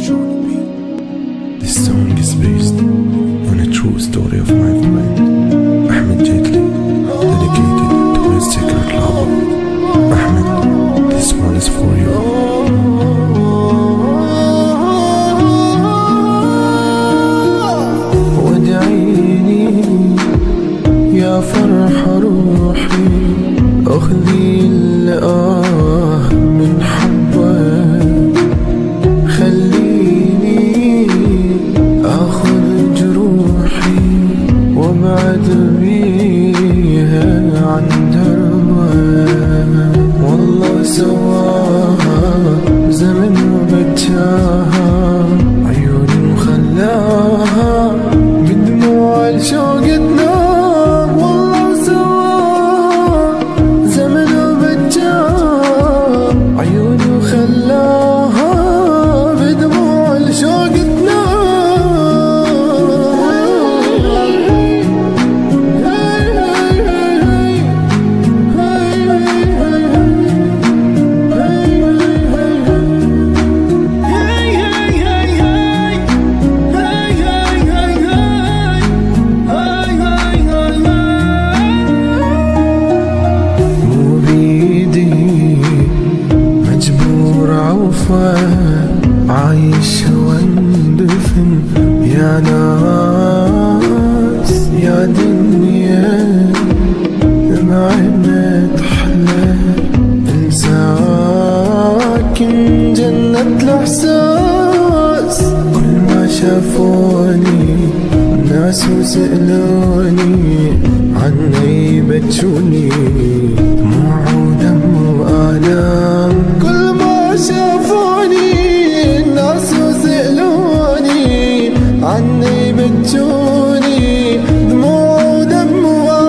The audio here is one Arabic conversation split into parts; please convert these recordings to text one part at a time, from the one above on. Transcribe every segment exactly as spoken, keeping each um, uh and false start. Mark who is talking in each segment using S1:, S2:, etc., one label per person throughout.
S1: This song is based on a true story of my friend Ahmed Jatli, dedicated to his secret lover. Ahmed, this one is for you.
S2: وادعيني يا فرح روحي، أخذي الآه من حبك، خليني آخذ جروحي وابعد بيها عن دربك. والله سواها زمن وبجاها، عيوني وخلاها بدموع الشوق تنام. والله سواها زمن وبجاها، عيوني وخلاها بدموع الشوق تنام. عايش واندفن يا ناس يا دنيا، معنا تحلى انساكن جنة الاحساس. كل ما شافوني الناس وسألوني عني بتشوني، دموع ودم وآلام. كل ما شافوني الناس وسألوني عني بتشوني، دموع ودم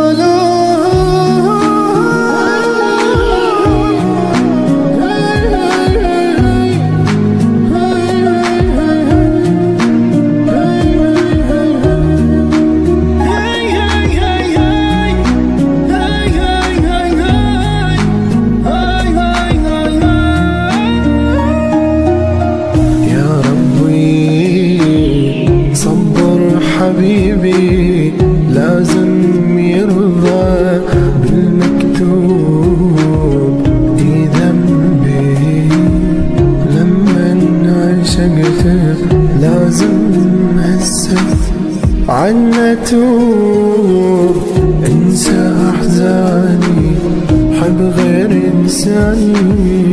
S2: حبيبي لازم يرضى بالمكتوب. دي ذنبي لما عشقته، لازم هسه عنا توب. انسى احزاني، حب غير انساني.